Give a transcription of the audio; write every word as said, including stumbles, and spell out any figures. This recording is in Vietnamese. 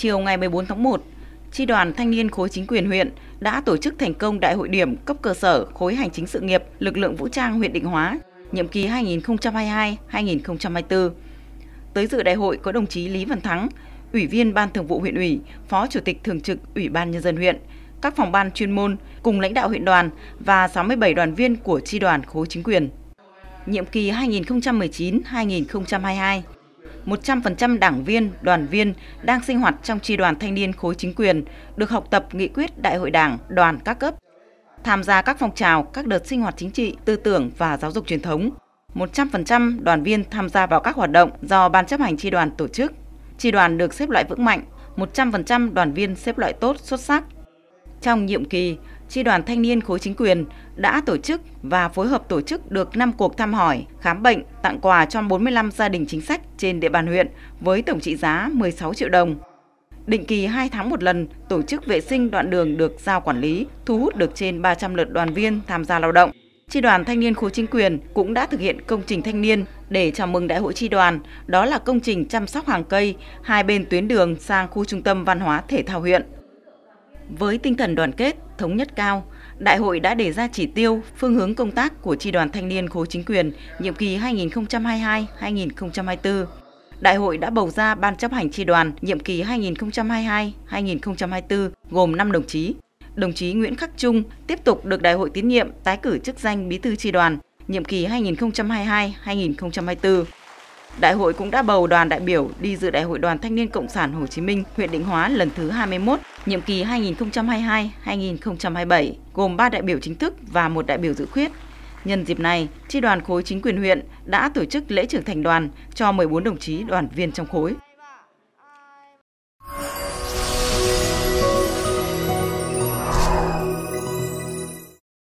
Chiều ngày mười bốn tháng một, Chi đoàn Thanh niên khối chính quyền huyện đã tổ chức thành công Đại hội điểm cấp cơ sở khối hành chính sự nghiệp lực lượng vũ trang huyện Định Hóa, nhiệm kỳ hai nghìn không trăm hai mươi hai đến hai nghìn không trăm hai mươi tư. Tới dự đại hội có đồng chí Lý Văn Thắng, Ủy viên Ban Thường vụ huyện ủy, Phó Chủ tịch Thường trực Ủy ban Nhân dân huyện, các phòng ban chuyên môn cùng lãnh đạo huyện đoàn và sáu mươi bảy đoàn viên của chi đoàn khối chính quyền. Nhiệm kỳ hai nghìn không trăm mười chín đến hai nghìn không trăm hai mươi hai, một trăm phần trăm đảng viên, đoàn viên đang sinh hoạt trong chi đoàn thanh niên khối chính quyền được học tập nghị quyết Đại hội Đảng, đoàn các cấp, tham gia các phong trào, các đợt sinh hoạt chính trị, tư tưởng và giáo dục truyền thống. một trăm phần trăm đoàn viên tham gia vào các hoạt động do Ban chấp hành chi đoàn tổ chức. Chi đoàn được xếp loại vững mạnh, một trăm phần trăm đoàn viên xếp loại tốt, xuất sắc. Trong nhiệm kỳ, Chi đoàn Thanh niên khối chính quyền đã tổ chức và phối hợp tổ chức được năm cuộc thăm hỏi, khám bệnh, tặng quà cho bốn mươi lăm gia đình chính sách trên địa bàn huyện với tổng trị giá mười sáu triệu đồng. Định kỳ hai tháng một lần tổ chức vệ sinh đoạn đường được giao quản lý, thu hút được trên ba trăm lượt đoàn viên tham gia lao động. Chi đoàn Thanh niên khối chính quyền cũng đã thực hiện công trình thanh niên để chào mừng đại hội chi đoàn, đó là công trình chăm sóc hàng cây hai bên tuyến đường sang khu trung tâm văn hóa thể thao huyện. Với tinh thần đoàn kết, thống nhất cao, đại hội đã đề ra chỉ tiêu, phương hướng công tác của chi đoàn thanh niên khối chính quyền nhiệm kỳ hai nghìn không trăm hai mươi hai đến hai nghìn không trăm hai mươi tư. Đại hội đã bầu ra Ban chấp hành chi đoàn nhiệm kỳ hai nghìn không trăm hai mươi hai đến hai nghìn không trăm hai mươi tư gồm năm đồng chí. Đồng chí Nguyễn Khắc Trung tiếp tục được đại hội tín nhiệm tái cử chức danh bí thư chi đoàn nhiệm kỳ hai nghìn không trăm hai mươi hai đến hai nghìn không trăm hai mươi tư. Đại hội cũng đã bầu đoàn đại biểu đi dự Đại hội Đoàn Thanh niên Cộng sản Hồ Chí Minh huyện Định Hóa lần thứ hai mươi mốt, nhiệm kỳ hai nghìn không trăm hai mươi hai đến hai nghìn không trăm hai mươi bảy, gồm ba đại biểu chính thức và một đại biểu dự khuyết. Nhân dịp này, chi đoàn khối chính quyền huyện đã tổ chức lễ trưởng thành đoàn cho mười bốn đồng chí đoàn viên trong khối.